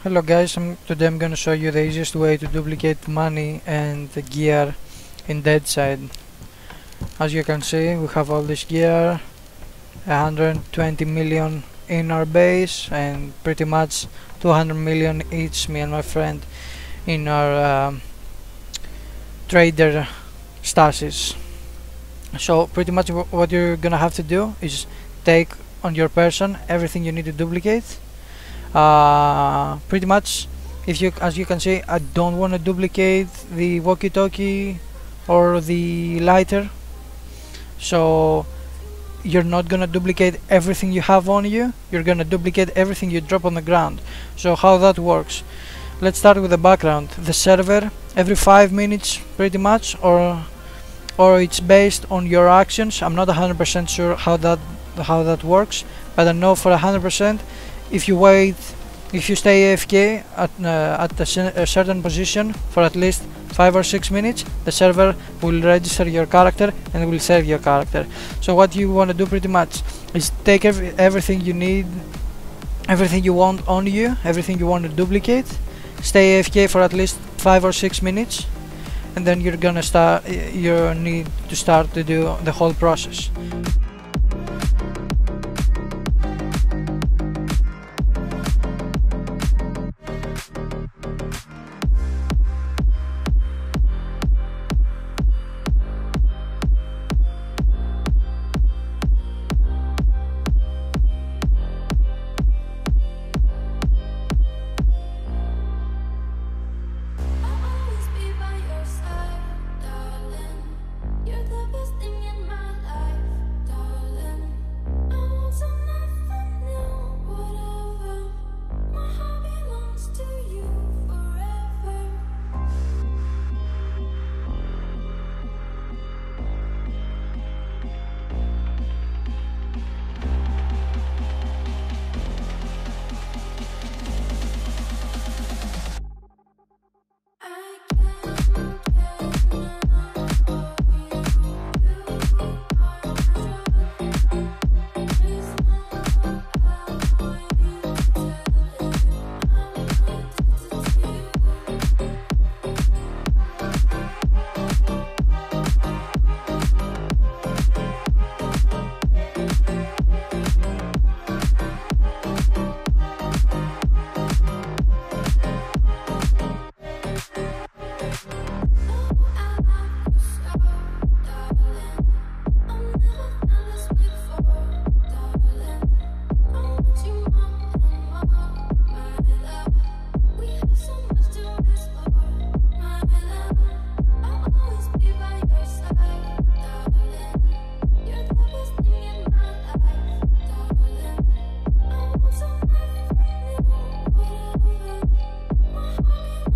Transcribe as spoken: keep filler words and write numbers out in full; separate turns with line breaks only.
Hello guys, I'm, today I'm gonna show you the easiest way to duplicate money and the gear in Deadside. As you can see, we have all this gear, one hundred twenty million in our base and pretty much two hundred million each, me and my friend, in our um, trader stashes. So pretty much what you're gonna have to do is take on your person everything you need to duplicate. Uh, pretty much, if you, as you can see, I don't want to duplicate the walkie-talkie or the lighter, so you're not gonna duplicate everything you have on you. You're gonna duplicate everything you drop on the ground. So how that works? Let's start with the background. The server every five minutes, pretty much, or or it's based on your actions. I'm not one hundred percent sure how that how that works, but I know for one hundred percent. If you wait, if you stay A F K at, uh, at a, a certain position for at least five or six minutes, the server will register your character and will save your character. So what you want to do pretty much is take every, everything you need, everything you want on you, everything you want to duplicate, stay A F K for at least five or six minutes, and then you're gonna start, you need to start to do the whole process.